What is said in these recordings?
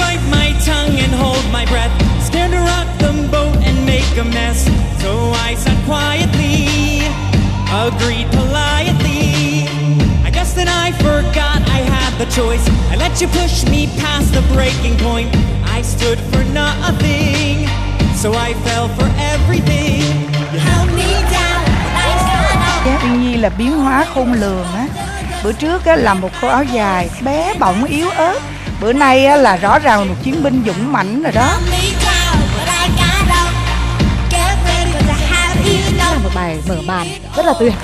bite my tongue and hold my breath, scared to rock the boat and make a mess. So I sat quietly, agreed politely. I guess that I forgot I had the choice. I let you push me past the breaking point. I stood for nothing, so I fell for everything. You held me down when I got up. Uyên Nhi là biến hóa khôn lường á. Bữa trước á là một cô áo dài bé bỏng yếu ớt. Bữa nay á là rõ ràng là một chiến binh dũng mãnh rồi đó. Là một bài mở màn rất là tuyệt.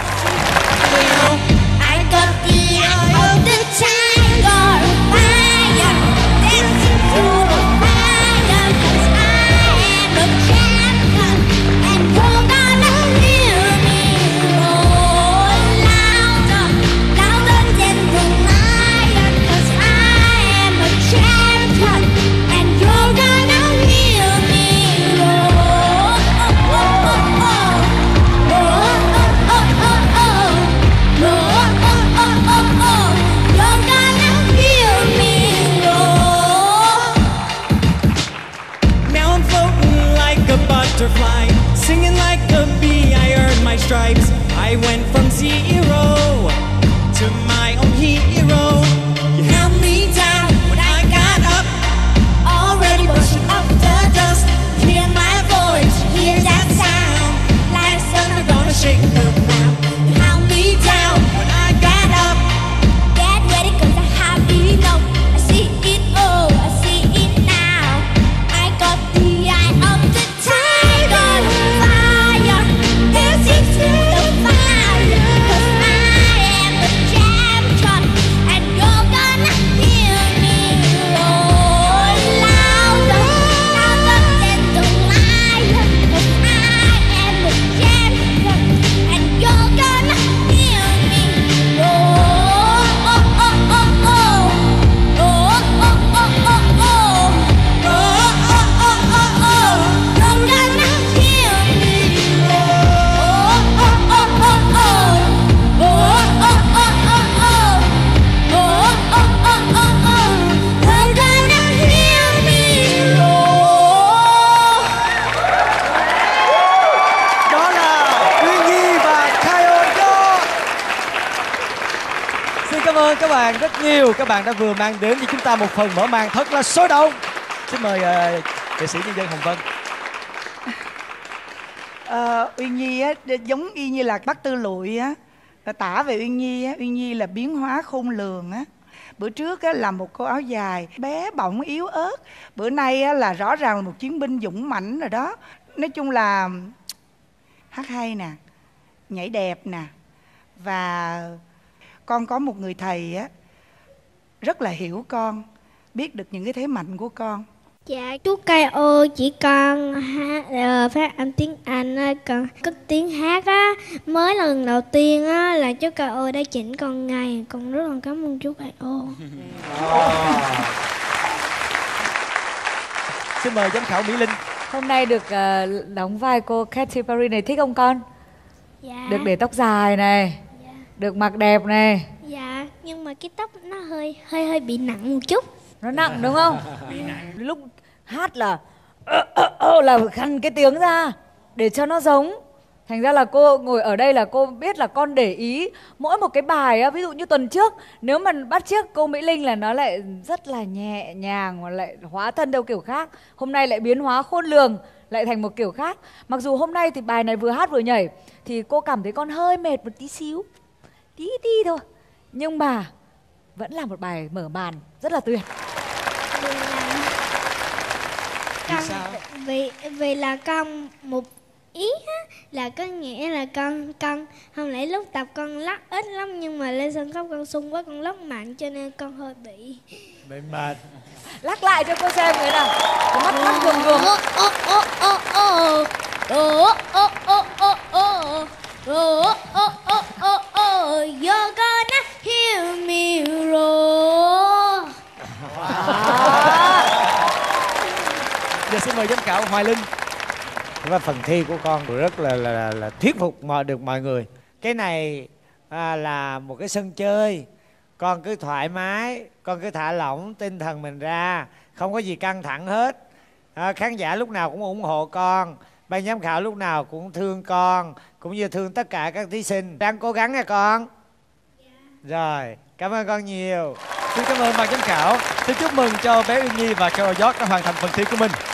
Butterfly, singing like a bee, I earned my stripes. I went from zero to my own hero. You held me down when I got up, already brushing up the dust. Hear my voice, hear that sound, like thunder gonna shake the ground. You held me down when I got up, get ready 'cause I have enough. I see it all, I see it now. I got the eye of the các bạn rất nhiều. Các bạn đã vừa mang đến cho chúng ta một phần mở màn thật là sôi động. Xin mời nghệ sĩ nhân dân Hồng Vân. Uyên Nhi á giống y như là Bắc Tư Lụi á, tả về Uyên Nhi á. Uyên Nhi là biến hóa khôn lường á. Bữa trước á là một cô áo dài bé bỏng yếu ớt. Bữa nay á là rõ ràng là một chiến binh dũng mãnh rồi đó. Nói chung là hát hay nè, nhảy đẹp nè. Và con có một người thầy á rất là hiểu con, biết được những cái thế mạnh của con. Dạ, chú K.O. chỉ con phát âm tiếng Anh, còn cất tiếng hát á. Mới lần đầu tiên á là chú K.O. đã chỉnh con ngay. Con rất là cảm ơn chú K.O. Xin mời giám khảo Mỹ Linh. Hôm nay được đóng vai cô Katy Perry này, thích không con? Dạ. Được để tóc dài này, Dạ. được mặc đẹp này. Dạ, nhưng mà cái tóc nó hơi bị nặng một chút. Nó nặng đúng không? Lúc hát là khăn cái tiếng ra để cho nó giống. Thành ra là cô ngồi ở đây là cô biết là con để ý mỗi một cái bài á, ví dụ như tuần trước nếu mà bắt chước cô Mỹ Linh là nó lại rất là nhẹ nhàng mà lại hóa thân theo kiểu khác. Hôm nay lại biến hóa khôn lường lại thành một kiểu khác. Mặc dù hôm nay thì bài này vừa hát vừa nhảy thì cô cảm thấy con hơi mệt một tí xíu, tí thôi, nhưng mà vẫn là một bài mở màn rất là tuyệt. Vì là con một ý á, là có nghĩa là con không lẽ lúc tập con lắc ít lắm, nhưng mà lên sân khấu con sung quá, con lắc mạnh cho nên con hơi bị mệt. Lắc lại cho cô xem người nào. Cái mắt lắc cuồng cuồng. You're gonna hear me roar. Giờ xin mời giám khảo Hoài Linh. Và phần thi của con rất là thuyết phục được mọi người. Cái này là một cái sân chơi Con cứ thoải mái, con cứ thả lỏng tinh thần mình ra, không có gì căng thẳng hết. Khán giả lúc nào cũng ủng hộ con, ban giám khảo lúc nào cũng thương con, cũng như thương tất cả các thí sinh. Đang cố gắng nha con. Rồi, cảm ơn con nhiều. Xin cảm ơn ban giám khảo. Xin chúc mừng cho bé Uyên Nhi và Carol George đã hoàn thành phần thi của mình.